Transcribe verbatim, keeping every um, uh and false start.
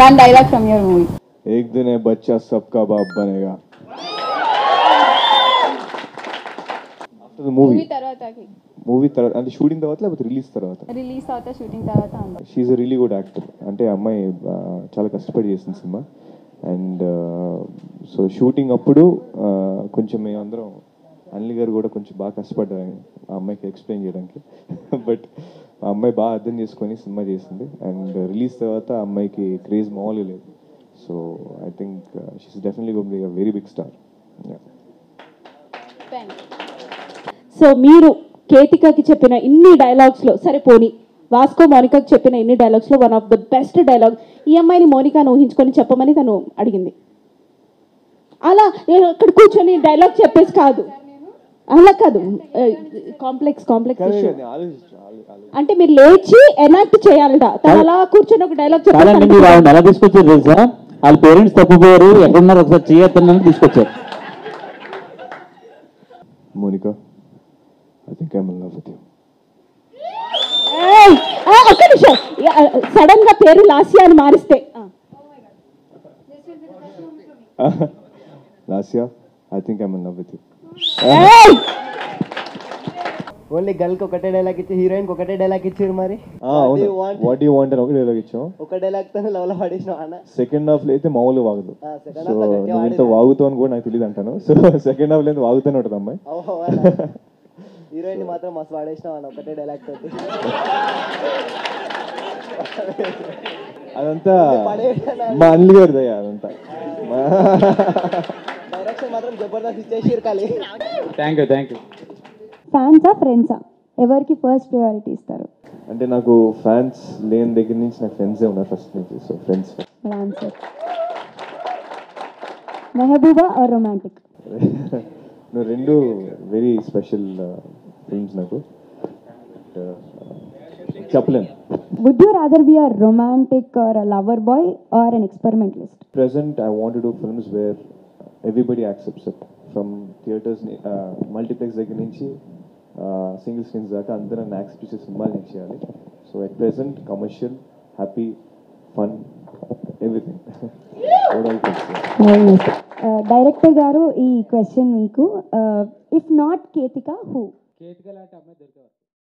One dialogue from your movie. एक दिन है बच्चा सबका बाप बनेगा. After the movie. Movie tarvataki. Movie tarvata అంటే షూటింగ్ తర్వాత లేకపోతే రిలీజ్ తర్వాత? Release తర్వాత షూటింగ్ తర్వాత ఉంది. She is a really good actor. అంటే అమ్మాయి చాలా కష్టపడి చేసిన సినిమా. అండ్ సో షూటింగ్ అప్పుడు కొంచెం మేము అందరం అనిల్ గారు కూడా కొంచెం బాగా కష్టపడ్డారు ఆ అమ్మాయికి ఎక్స్ప్లెయిన్ చేయడానికి. బట్ ఆ అమ్మాయి బాగా అర్థం చేసుకొని సినిమా చేసింది. అండ్ రిలీజ్ తర్వాత ఆ అమ్మాయికి క్రేజ్ మామూలు లేదు. So I think she's definitely going to be a very big star. సో మీరు కేతికకి చెప్పిన ఇన్ని డైలాగ్స్లో, సరే పోనీ వాస్కో మోనికాకి చెప్పిన ఇన్ని డైలాగ్స్లో one of the best dialogue ఈ అమ్మాయిని మోనికాను ఊహించుకొని చెప్పమని తను అడిగింది. అలా నేను అక్కడ కూర్చొని డైలాగ్ చెప్పేసి కాదు, అలా కాదు, కాంప్లెక్స్ కాంప్లెక్స్ ఇష్యూ. అంటే మీరు లేచి ఎనాక్ట్ చేయాలట, తను అలా కూర్చొని ఒక డైలాగ్ చెప్పాలి. మీరు ఎలా తీసుకొచ్చారు తెలుసా? వాళ్ళ పేరెంట్స్ తప్పిపోయారు, ఎక్కడున్నారు ఒకసారి చేయొద్దని తీసుకొచ్చారు. Monika, I think I'm in love with you. ఒక్క నిమిషం, సడన్ గా పేరు లాస్యా అని మారిస్తే. Lasya, I think I'm in love with you. Only girl కి ఒకటే డైలాగ్ ఇచ్చి హీరోయిన్ కి ఒకటే డైలాగ్ ఇచ్చారు. మరి వాట్ యు వాంట్ అని ఒక డైలాగ్ ఇచ్చాం. ఒక డైలాగ్ తో లవ్ లో పడేసినావు అన్న. సెకండ్ హాఫ్ లో అయితే మామూలు వాగదు. సో నువ్వు ఇంత వాగుతావు అని కూడా నాకు తెలియదు అంటాను. సో సెకండ్ హాఫ్ లో అయితే వాగుతూనే ఉంటుంది అమ్మాయి. హీరోయిన్ మాత్రం మస్తు వాడేసినావు అన్న ఒకటే డైలాగ్ తోటి. అదంతా మా అనిల్ గారి దయ. అదంతా డైరెక్షన్ మాత్రం జబర్దస్త్ ఇచ్చేసి కాలి. Thank you thank you. ఫ్యాన్సా ఫ్రెండ్సా ఎవరికి ఫస్ట్ ప్రయారిటీ ఇస్తారు? అంటే నాకు ఫ్యాన్స్ లేని దగ్గర నుంచి నాకు ఫ్రెండ్సే ఉన్నారు ఫస్ట్ నుంచి. So friends. Answer Mehbooba or romantic? నువ్వు రెండు వెరీ స్పెషల్ ఫిల్మ్స్ నాకు చెప్పలేను. Would you rather be a romantic or a lover boy or an experimentalist? Present, I want to do films where everybody accepts it. From theaters, uh, multiplex దగ్గర నుంచి single screens దాకా అందరూ నన్ను accept చేసే సినిమాలు నేను చేయాలి. So at present commercial, happy, fun, everything. Director గారు ఈ క్వశ్చన్ మీకు, if not Ketika who? Ketika లాంటి అమ్మాయి దొరికారు.